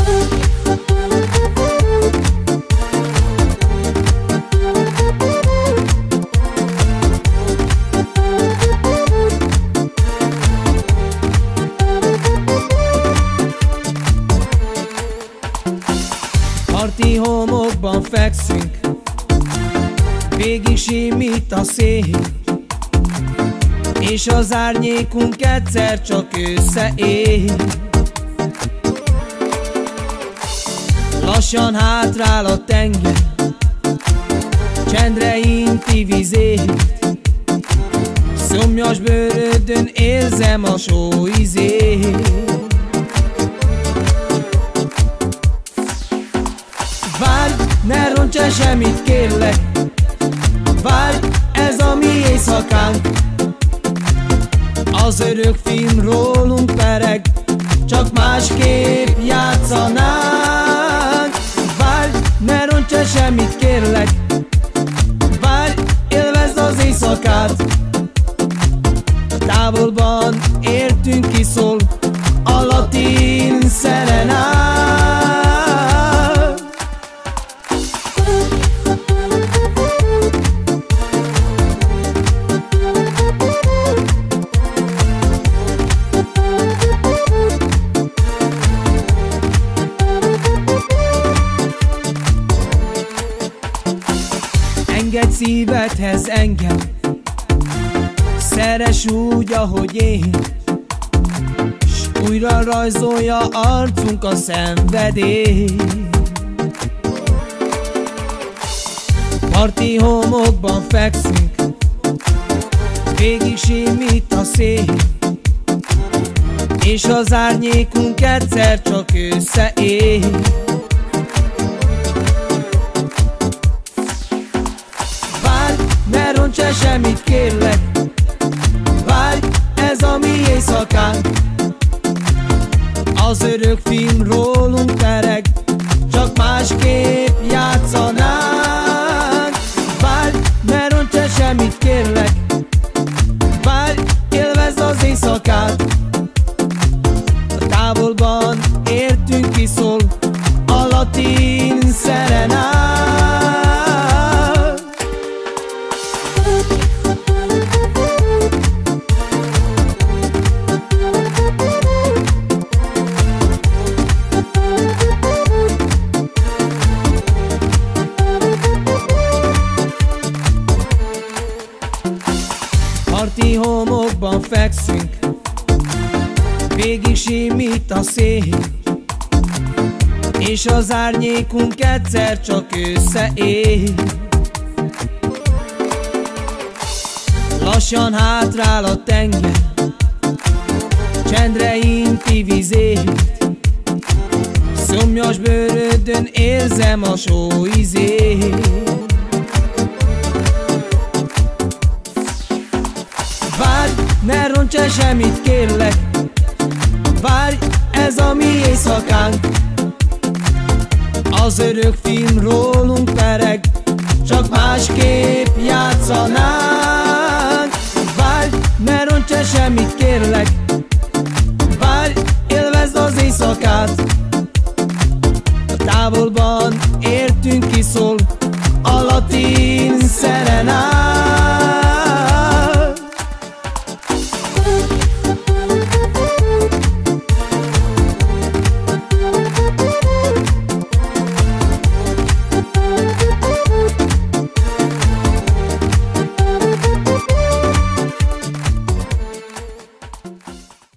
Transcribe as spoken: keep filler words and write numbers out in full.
Parti homokban fekszünk, végig simít a szél, és az árnyékunk egyszer csak összeér. Lassan hátrál a tenger, csendre inti vizét, szomjas bőrödön érzem a só ízét. Várj, ne roncs el semmit, kérlek, várj, ez a mi éjszakánk. Az örök film rólunk pereg, csak másképp játszanánk. Várj, ne roncs el semmit, kérlek, várj, élvezd az éjszakát. Távolban értünk, kiszól a latin szerenát. Engedj szívedhez engem, szeress úgy, ahogy én, s újra rajzolja arcunk a szenvedély. Parti homokban fekszünk, végig simít a szél, és az árnyékunk egyszer csak összeér. Ne roncs el semmit, kérlek, várj, ez a mi éjszakánk. Az örök film rólunk pereg, csak másképp játszanánk. Várj, ne roncs el semmit, kérlek, várj, élvezd az éjszakát. A távolban értünk, kiszól a latin szerenát. Parti homokban fekszünk, végig simít a szél, és az árnyékunk egyszer csak összeér. Lassan hátrál a tenger, csendre inti vizét, szomjas bőrödön érzem a só ízét. Várj, ne roncs el semmit, kérlek, várj, ez a mi éjszakánk. Az örök film rólunk pereg, csak másképp játszanánk. Várj, ne roncs el semmit, kérlek, várj, élvezd az éjszakát. A távolban értünk, kiszól a latin szerenát.